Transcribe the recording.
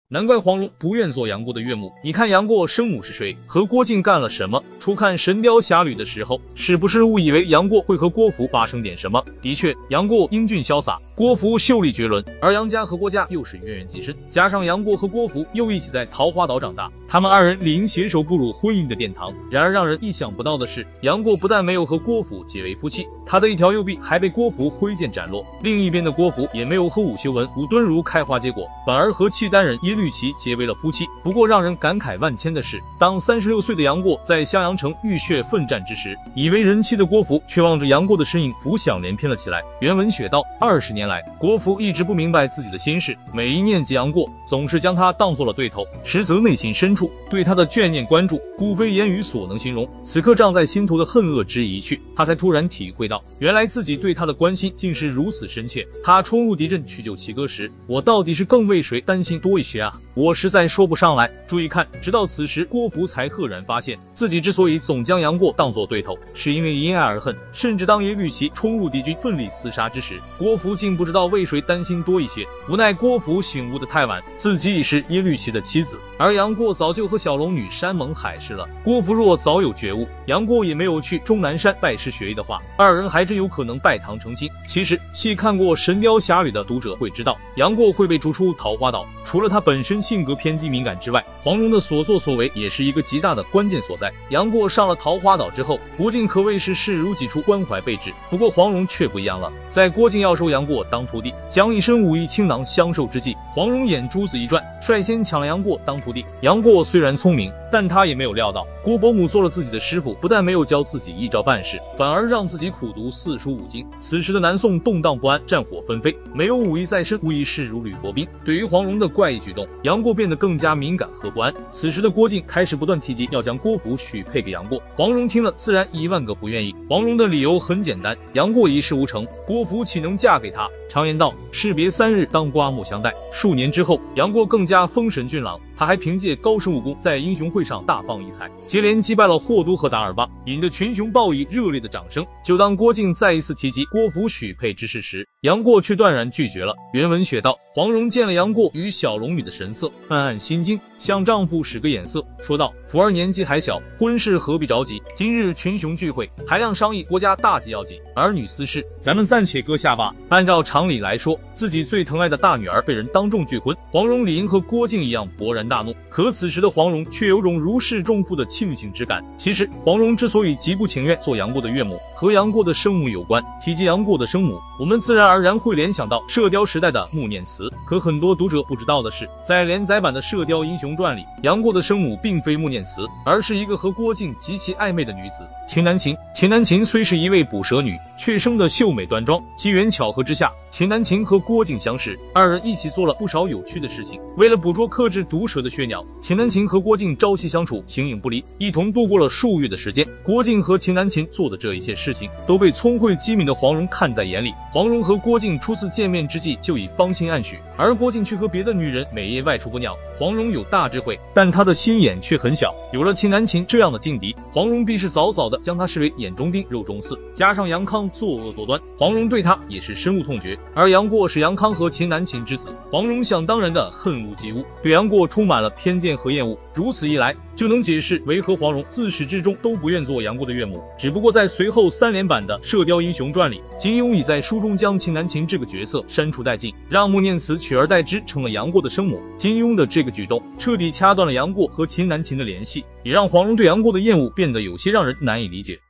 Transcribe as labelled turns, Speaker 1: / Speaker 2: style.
Speaker 1: 难怪黄蓉不愿做杨过的岳母。你看杨过生母是谁，和郭靖干了什么？初看《神雕侠侣》的时候，是不是误以为杨过会和郭芙发生点什么？的确，杨过英俊潇洒，郭芙秀丽绝伦，而杨家和郭家又是渊源极深，加上杨过和郭芙又一起在桃花岛长大，他们二人理应携手步入婚姻的殿堂。然而让人意想不到的是，杨过不但没有和郭芙结为夫妻，他的一条右臂还被郭芙挥剑斩落，另一边的郭芙也没有和武修文、武敦儒开花结果，反而和契丹人耶律齐结为了夫妻。不过让人感慨万千的是，当36岁的杨过在襄阳城浴血奋战之时，已为人妻的郭芙却望着杨过的身影浮想联翩了起来。原文写道：20年来，郭芙一直不明白自己的心事，每一念及杨过，总是将他当作了对头，实则内心深处对他的眷念关注，故非言语所能形容。此刻胀在心头的恨恶之意一去，他才突然体会到，原来自己对他的关心竟是如此深切。他冲入敌阵去救齐哥时，我到底是更为谁担心多一些啊？我实在说不上来。注意看，直到此时，郭芙才赫然发现，自己之所以总将杨过当作对头，是因为因爱而恨。甚至当耶律齐冲入敌军奋力厮杀之时，郭芙竟不知道为谁担心多一些。无奈郭芙醒悟得太晚，自己已是耶律齐的妻子，而杨过早就和小龙女山盟海誓了。郭芙若早有觉悟，杨过也没有去终南山拜师学艺的话，二人还真有可能拜堂成亲。其实细看过《神雕侠侣》的读者会知道，杨过会被逐出桃花岛，除了他本身性格偏激敏感之外，黄蓉的所作所为也是一个极大的关键所在。杨过上了桃花岛之后，郭靖可谓是视如己出，关怀备至。不过黄蓉却不一样了，在郭靖要收杨过当徒弟，将一身武艺倾囊相授之际，黄蓉眼珠子一转，率先抢了杨过当徒弟。杨过虽然聪明，但他也没有料到郭伯母做了自己的师傅，不但没有教自己一招半式，反而让自己苦读四书五经。此时的南宋动荡不安，战火纷飞，没有武艺在身，无疑是如履薄冰。对于黄蓉的怪异举动，杨过变得更加敏感和不安。此时的郭靖开始不断提及要将郭芙许配给杨过，黄蓉听了自然1万个不愿意。黄蓉的理由很简单，杨过一事无成，郭芙岂能嫁给他？常言道，士别3日，当刮目相待。数年之后，杨过更加风神俊朗，他还凭借高深武功在英雄会上大放异彩，接连击败了霍都和达尔巴，引得群雄报以热烈的掌声。就当郭靖再一次提及郭芙许配之事时，杨过却断然拒绝了。原文写道：黄蓉见了杨过与小龙女的神色，暗暗心惊，向丈夫使个眼色，说道：福儿年纪还小，婚事何必着急？今日群雄聚会，还望商议国家大计要紧，儿女私事咱们暂且搁下吧。按照常理来说，自己最疼爱的大女儿被人当众拒婚，黄蓉理应和郭靖一样勃然大怒，可此时的黄蓉却有种如释重负的庆幸之感。其实黄蓉之所以极不情愿做杨过的岳母，和杨过的生母有关。提及杨过的生母，我们自然而然会联想到射雕时代的穆念慈。可很多读者不知道的是，在连载版的《射雕英雄传》里，杨过的生母并非穆念慈，而是一个和郭靖极其暧昧的女子秦南琴。秦南琴虽是一位捕蛇女，却生得秀美端庄。机缘巧合之下，秦南琴和郭靖相识，二人一起做了不少有趣的事情。为了捕捉克制毒蛇的血鸟，秦南琴和郭靖朝夕相处，形影不离，一同度过了数月的时间。郭靖和秦南琴做的这一切事情，都被聪慧机敏的黄蓉看在眼里。黄蓉和郭靖初次见面之际就已芳心暗许，而郭靖却和别的女人每夜外出不鸟。黄蓉有大智慧，但她的心眼却很小。有了秦南琴这样的劲敌，黄蓉必是早早的将她视为眼中钉肉中刺。加上杨康作恶多端，黄蓉对他也是深恶痛绝。而杨过是杨康和秦南琴之子，黄蓉想当然的恨恶及恶，对杨过充满了偏见和厌恶。如此一来，就能解释为何黄蓉自始至终都不愿做杨过的岳母。只不过在随后3连版的《射雕英雄传》里，金庸已在书中将秦南琴这个角色删除殆尽，让穆念慈取而代之成了杨过的生母。金庸的这个举动彻底掐断了杨过和秦南琴的联系，也让黄蓉对杨过的厌恶变得有些让人难以理解。